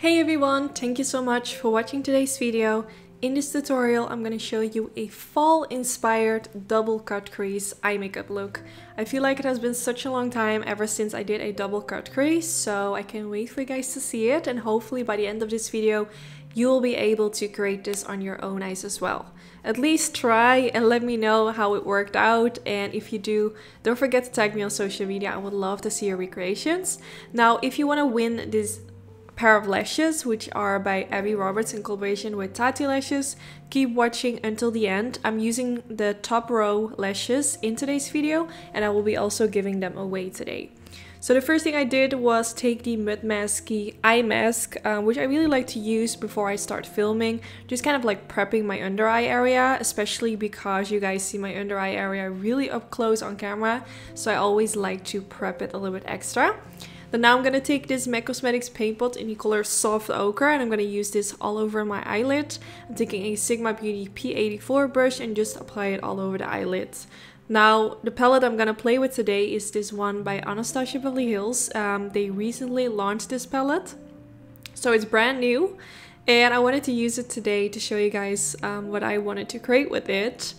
Hey everyone, thank you so much for watching today's video. In this tutorial, I'm going to show you a fall-inspired double cut crease eye makeup look. I feel like it has been such a long time ever since I did a double cut crease, so I can't wait for you guys to see it, and hopefully by the end of this video, you will be able to create this on your own eyes as well. At least try and let me know how it worked out, and if you do, don't forget to tag me on social media. I would love to see your recreations. Now, if you want to win this pair of lashes, which are by Abby Roberts in collaboration with Tatti Lashes, keep watching until the end. I'm using the top row lashes in today's video, and I will be also giving them away today. So the first thing I did was take the Mud Masky eye mask, which I really like to use before I start filming, just kind of like prepping my under eye area, especially because you guys see my under eye area really up close on camera, so I always like to prep it a little bit extra. Then now I'm going to take this MAC Cosmetics paint pot in the color Soft Ochre, and I'm going to use this all over my eyelid. I'm taking a Sigma Beauty P84 brush and just apply it all over the eyelid. Now, the palette I'm going to play with today is this one by Anastasia Beverly Hills. They recently launched this palette, so it's brand new, and I wanted to use it today to show you guys what I wanted to create with it.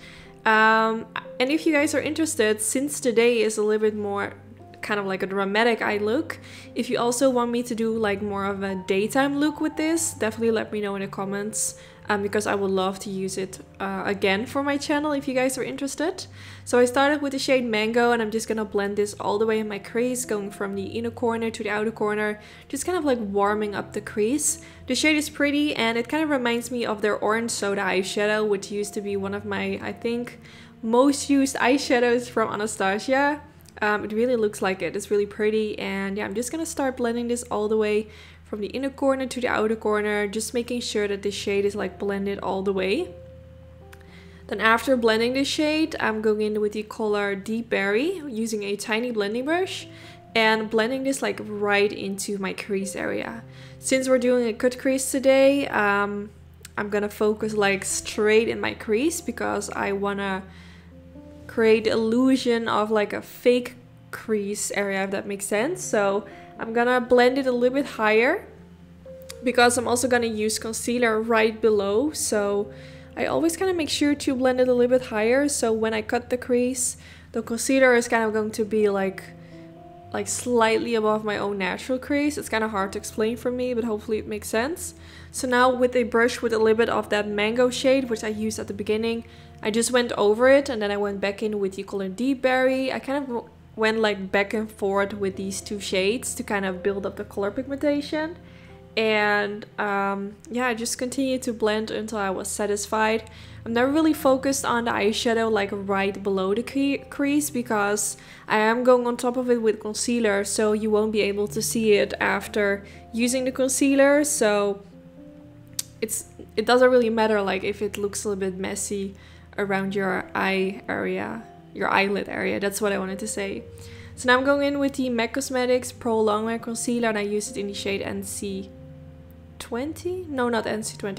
And if you guys are interested, since today is a little bit more kind of like a dramatic eye look, if you also want me to do like more of a daytime look with this, definitely let me know in the comments, because I would love to use it again for my channel if you guys are interested. So I started with the shade Mango, and I'm just gonna blend this all the way in my crease, going from the inner corner to the outer corner, just kind of like warming up the crease. The shade is pretty, and it kind of reminds me of their Orange Soda eyeshadow, which used to be one of my, I think, most used eyeshadows from Anastasia. It really looks like it. It's really pretty, and yeah, I'm just gonna start blending this all the way from the inner corner to the outer corner, just making sure that the shade is like blended all the way. Then after blending the shade, I'm going in with the color Deep Berry using a tiny blending brush and blending this like right into my crease area. Since we're doing a cut crease today, I'm gonna focus like straight in my crease because I wanna create the illusion of like a fake crease area, if that makes sense. So I'm gonna blend it a little bit higher because I'm also gonna use concealer right below, so I always kind of make sure to blend it a little bit higher, so when I cut the crease, the concealer is kind of going to be like slightly above my own natural crease. It's kind of hard to explain for me, but hopefully it makes sense. So now with a brush with a little bit of that Mango shade, which I used at the beginning, I just went over it, and then I went back in with the color Deep Berry. I kind of went like back and forth with these two shades to kind of build up the color pigmentation. And yeah, I just continued to blend until I was satisfied. I'm never really focused on the eyeshadow like right below the crease because I am going on top of it with concealer, so you won't be able to see it after using the concealer. So it doesn't really matter like if it looks a little bit messy around your eye area, your eyelid area. That's what I wanted to say. So now I'm going in with the MAC Cosmetics Pro Longwear Concealer, and I use it in the shade NC20? No, not NC20,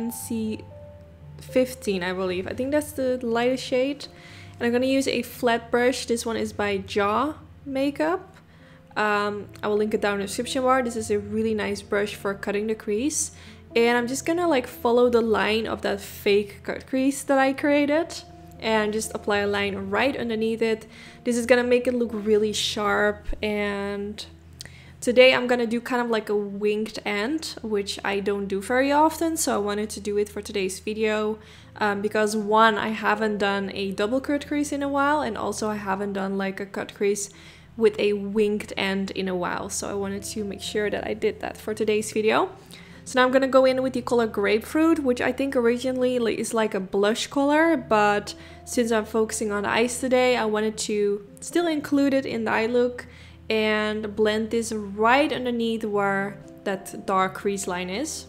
NC15 I believe. I think that's the lightest shade. And I'm gonna use a flat brush. This one is by Jaw Makeup. I will link it down in the description bar. This is a really nice brush for cutting the crease. And I'm just gonna like follow the line of that fake cut crease that I created and just apply a line right underneath it. This is gonna make it look really sharp, and today I'm gonna do kind of like a winged end, which I don't do very often, so I wanted to do it for today's video because one, I haven't done a double cut crease in a while, and also I haven't done like a cut crease with a winged end in a while, so I wanted to make sure that I did that for today's video. So now I'm gonna go in with the color Grapefruit, which I think originally is like a blush color, but since I'm focusing on the eyes today, I wanted to still include it in the eye look and blend this right underneath where that dark crease line is.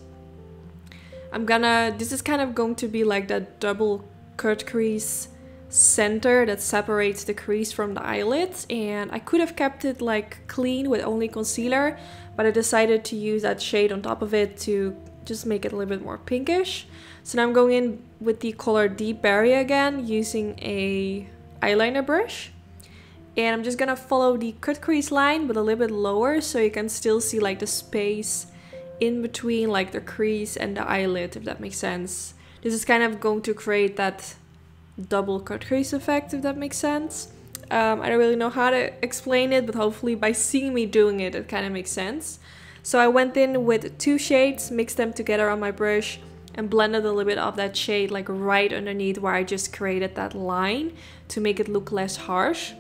This is kind of going to be like that double cut crease center that separates the crease from the eyelids, and I could have kept it like clean with only concealer, but I decided to use that shade on top of it to just make it a little bit more pinkish. So now I'm going in with the color Deep Berry again, using a eyeliner brush, and I'm just gonna follow the cut crease line but a little bit lower, so you can still see like the space in between like the crease and the eyelid, if that makes sense. This is kind of going to create that double cut crease effect, if that makes sense. I don't really know how to explain it, but hopefully by seeing me doing it, it kind of makes sense. So I went in with 2 shades, mixed them together on my brush, and blended a little bit of that shade like right underneath where I just created that line to make it look less harsh.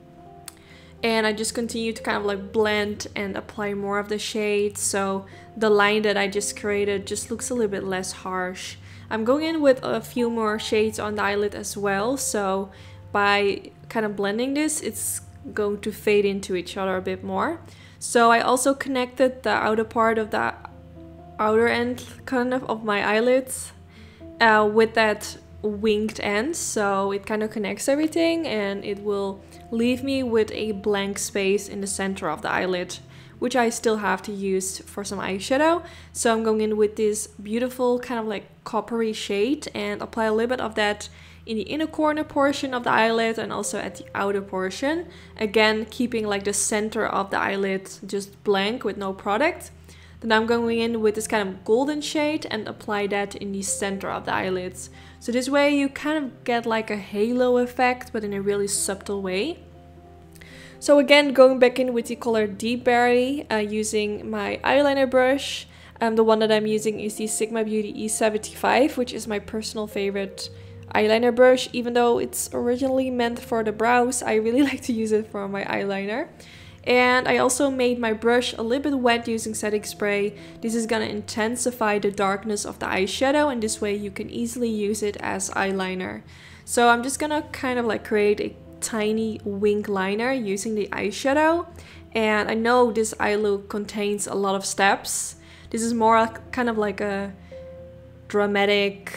And I just continue to kind of like blend and apply more of the shade, so the line that I just created just looks a little bit less harsh. I'm going in with a few more shades on the eyelid as well, so by kind of blending this, it's going to fade into each other a bit more. So I also connected the outer part of the outer end kind of my eyelids with that winged end, so it kind of connects everything, and it will leave me with a blank space in the center of the eyelid, which I still have to use for some eyeshadow. So I'm going in with this beautiful kind of like coppery shade and apply a little bit of that in the inner corner portion of the eyelid and also at the outer portion. Again, keeping like the center of the eyelid just blank with no product. Then I'm going in with this kind of golden shade and apply that in the center of the eyelids. So this way you kind of get like a halo effect, but in a really subtle way. So again, going back in with the color Deep Berry, using my eyeliner brush. The one that I'm using is the Sigma Beauty E75, which is my personal favorite eyeliner brush. Even though it's originally meant for the brows, I really like to use it for my eyeliner. And I also made my brush a little bit wet using setting spray. This is gonna intensify the darkness of the eyeshadow, and this way you can easily use it as eyeliner. So I'm just gonna kind of like create a tiny wing liner using the eyeshadow. And I know this eye look contains a lot of steps. This is more kind of like a dramatic,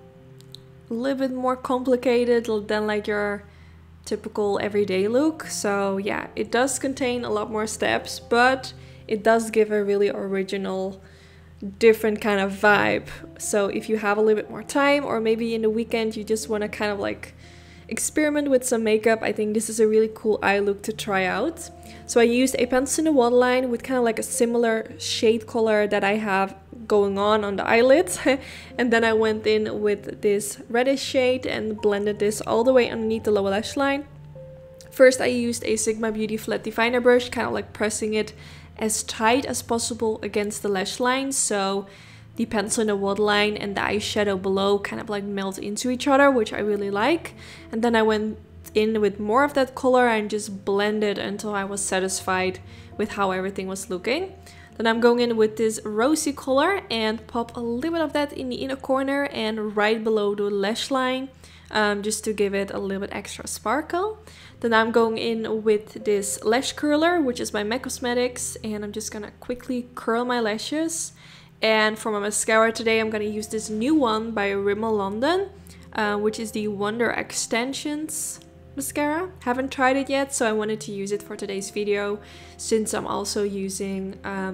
a little bit more complicated than like your typical everyday look. So yeah, it does contain a lot more steps, but it does give a really original, different kind of vibe. So if you have a little bit more time, or maybe in the weekend you just want to kind of like experiment with some makeup, I think this is a really cool eye look to try out. So I used a pencil in the waterline with kind of like a similar shade color that I have going on the eyelids. And then I went in with this reddish shade and blended this all the way underneath the lower lash line. First I used a Sigma Beauty flat definer brush, kind of like pressing it as tight as possible against the lash line, so the pencil in the waterline and the eyeshadow below kind of like melt into each other, which I really like. And then I went in with more of that color and just blended until I was satisfied with how everything was looking. Then I'm going in with this rosy color and pop a little bit of that in the inner corner and right below the lash line, just to give it a little bit extra sparkle. Then I'm going in with this lash curler, which is by MAC Cosmetics, and I'm just gonna quickly curl my lashes. And for my mascara today, I'm gonna use this new one by Rimmel London, which is the Wonder Extensions mascara. Haven't tried it yet, so I wanted to use it for today's video, since I'm also using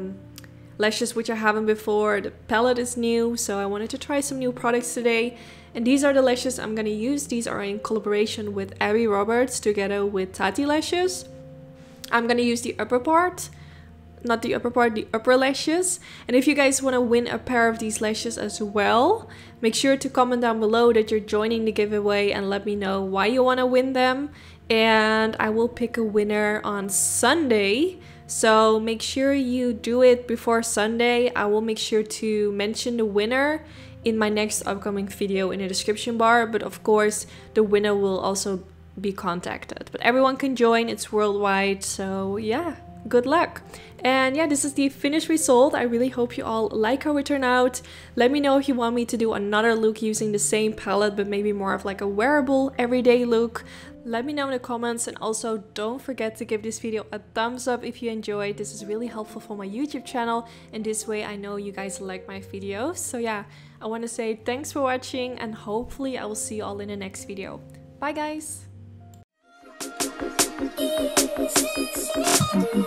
lashes which I haven't before. The palette is new, so I wanted to try some new products today. And these are the lashes I'm gonna use. These are in collaboration with Abby Roberts together with Tatti Lashes. I'm gonna use the upper part, not the upper part, the upper lashes. And if you guys want to win a pair of these lashes as well, make sure to comment down below that you're joining the giveaway and let me know why you want to win them. And I will pick a winner on Sunday, so make sure you do it before Sunday. I will make sure to mention the winner in my next upcoming video in the description bar, but of course the winner will also be contacted. But everyone can join, it's worldwide, so yeah, good luck. And yeah, this is the finished result. I really hope you all like how it turned out. Let me know if you want me to do another look using the same palette, but maybe more of like a wearable everyday look. Let me know in the comments, and also don't forget to give this video a thumbs up if you enjoyed. This is really helpful for my YouTube channel, and this way I know you guys like my videos. So yeah, I want to say thanks for watching, and hopefully I will see you all in the next video. Bye guys!